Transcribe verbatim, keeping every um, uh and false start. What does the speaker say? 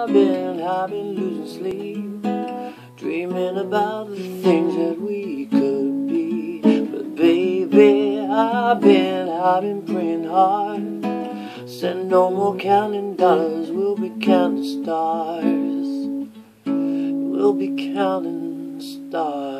I've been, I've been losing sleep, dreaming about the things that we could be. But baby, I've been, I've been praying hard. Said no more counting dollars, we'll be counting stars. We'll be counting stars.